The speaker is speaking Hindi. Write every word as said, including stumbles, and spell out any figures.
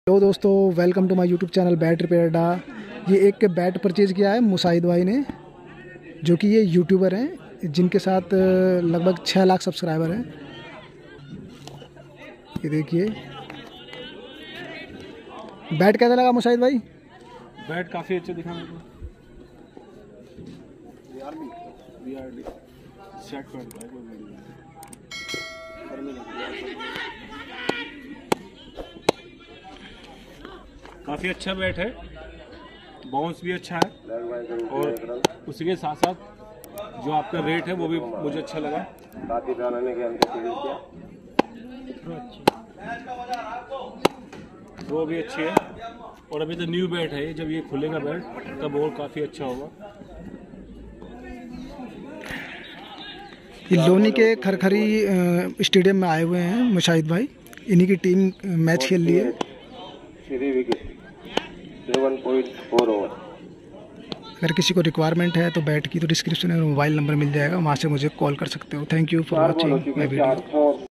हेलो दोस्तों, welcome to my YouTube channel bat repair डा। ये एक बैट परचेज़ किया है मुसाहिद भाई ने, जो कि ये यूट्यूबर हैं जिनके साथ लगभग छः लाख सब्सक्राइबर हैं। ये देखिए बैट कैसा लगा मुसाहिद भाई? बैट काफ़ी अच्छा दिखा मेरे को। सेट कर दो काफ़ी अच्छा बैट है, बाउंस भी अच्छा है और उसी के साथ साथ जो आपका रेट है वो भी मुझे अच्छा लगा। वो भी अच्छी है और अभी तो न्यू बैट है, जब ये खुलेगा बैट तब और काफ़ी अच्छा होगा। ये लोनी के खरखरी स्टेडियम में आए हुए हैं मुशाहिद भाई, इन्हीं की टीम मैच खेल रही है। अगर किसी को रिक्वायरमेंट है तो बैट की तो डिस्क्रिप्शन में मोबाइल नंबर मिल जाएगा, वहाँ से मुझे कॉल कर सकते हो। Thank you for watching my video.